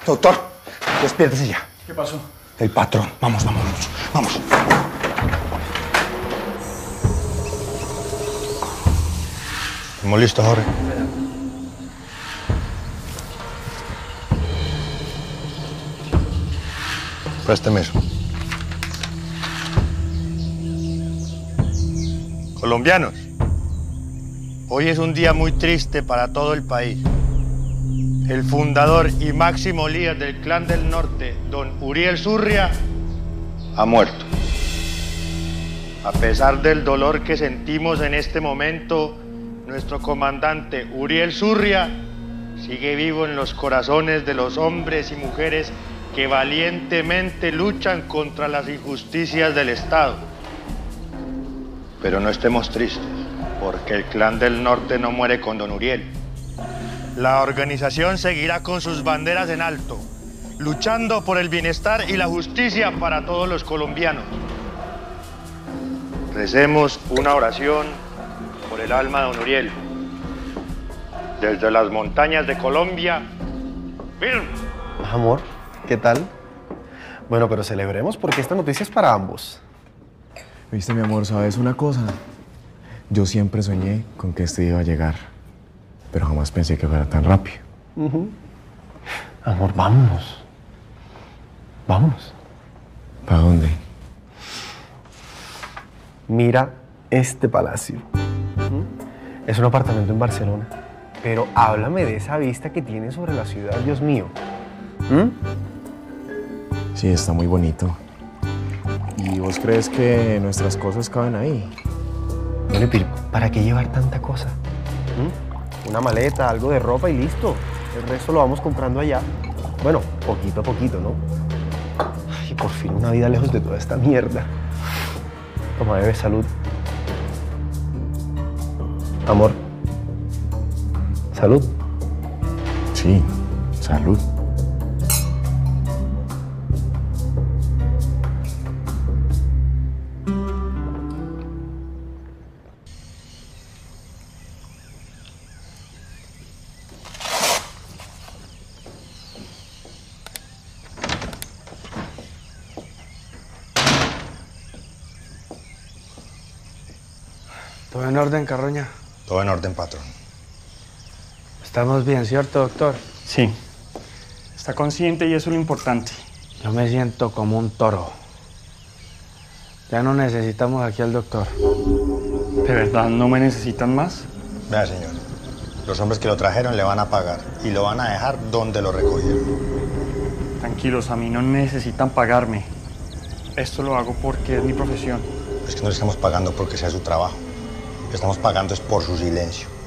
Doctor, despiértese ya. ¿Qué pasó? El patrón. Vamos. Estamos listos, Jorge. Présteme eso. Colombianos, hoy es un día muy triste para todo el país. El fundador y máximo líder del Clan del Norte, don Uriel Surria, ha muerto. A pesar del dolor que sentimos en este momento, nuestro comandante Uriel Surria sigue vivo en los corazones de los hombres y mujeres que valientemente luchan contra las injusticias del Estado. Pero no estemos tristes, porque el Clan del Norte no muere con don Uriel. La organización seguirá con sus banderas en alto, luchando por el bienestar y la justicia para todos los colombianos. Recemos una oración por el alma de don Uriel. Desde las montañas de Colombia, ¡firme! Amor, ¿qué tal? Bueno, pero celebremos porque esta noticia es para ambos. Viste, mi amor, ¿sabes una cosa? Yo siempre soñé con que este iba a llegar, pero jamás pensé que fuera tan rápido. Amor, vámonos. Vámonos. ¿Para dónde? Mira este palacio. Es un apartamento en Barcelona. Pero háblame de esa vista que tiene sobre la ciudad, Dios mío. Sí, está muy bonito. ¿Y vos crees que nuestras cosas caben ahí? Bueno, pero ¿para qué llevar tanta cosa? Una maleta, algo de ropa y listo. El resto lo vamos comprando allá. Bueno, poquito a poquito, ¿no? Ay, por fin una vida lejos de toda esta mierda. Toma, bebé, salud. Amor. Salud. Sí, salud. ¿Todo en orden, Carroña? Todo en orden, patrón. Estamos bien, ¿cierto, doctor? Sí. Está consciente y eso es lo importante. Yo me siento como un toro. Ya no necesitamos aquí al doctor. ¿De verdad no me necesitan más? Vea, señor, los hombres que lo trajeron le van a pagar y lo van a dejar donde lo recogieron. Tranquilos, a mí no necesitan pagarme. Esto lo hago porque es mi profesión. Es que no le estamos pagando porque sea su trabajo. Le estamos pagando es por su silencio.